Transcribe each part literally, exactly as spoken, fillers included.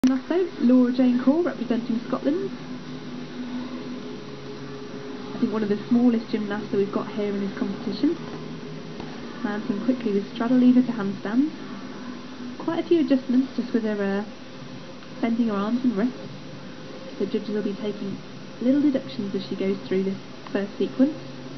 Lasso, Laura Jane Core representing Scotland. I think one of the smallest gymnasts that we've got here in this competition. Mounting quickly with straddle lever to handstand. Quite a few adjustments just with her uh, bending her arms and wrists. The judges will be taking little deductions as she goes through this first sequence.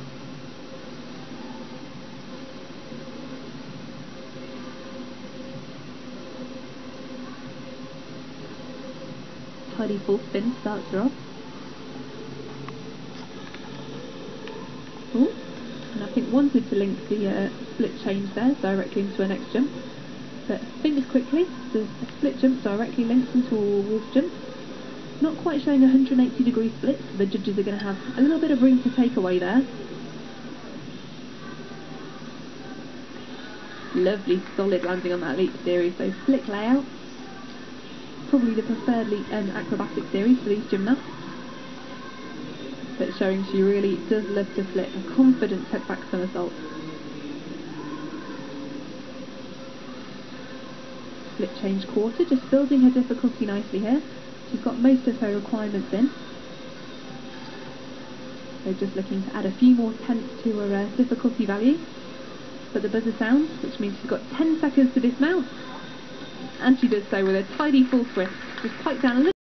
Tidy full spin starts her off. Ooh. And I think wanted to link the uh, split change there directly into her next jump. But fingers quickly, the split jump directly links into a wolf jump. Not quite showing a one hundred eighty degree split, so the judges are going to have a little bit of room to take away there. Lovely solid landing on that leap series, so slick layout. Probably the preferred leap and acrobatic series for these gymnasts. But showing she really does love to flip, a confident tuck back somersault. Split change quarter, just building her difficulty nicely here. She's got most of her requirements in. So just looking to add a few more tenths to her uh, difficulty value. But the buzzer sounds, which means she's got ten seconds to dismount. And she does so with a tidy full twist. Just pipe down a little